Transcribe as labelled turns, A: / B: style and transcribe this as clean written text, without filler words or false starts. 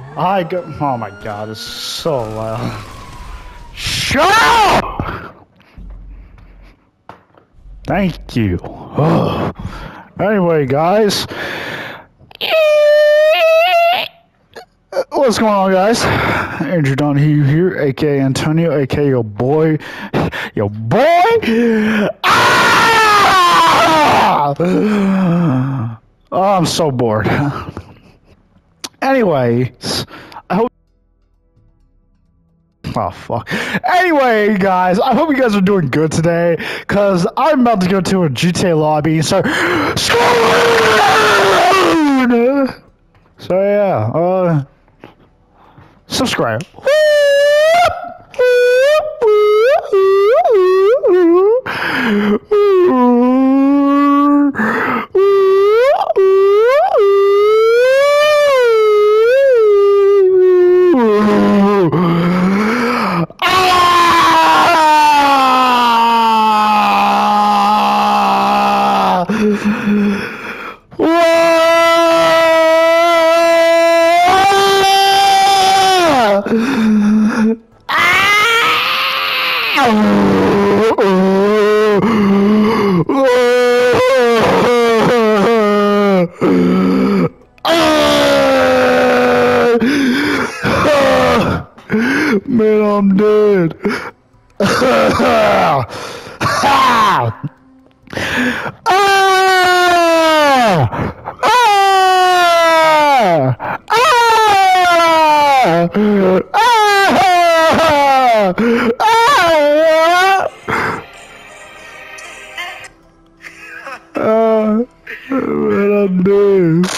A: I go. Oh my god, it's so loud. Shut up! Thank you. Anyway, guys. What's going on, guys? Andrew Donahue here, aka Antonio, aka your boy. Your boy? Ah! Oh, I'm so bored. Anyways, I hope. Oh, fuck. Anyway, guys, I hope you guys are doing good today, because I'm about to go to a GTA lobby and start. So, yeah, subscribe. Man, I'm dead. Man, I'm dead.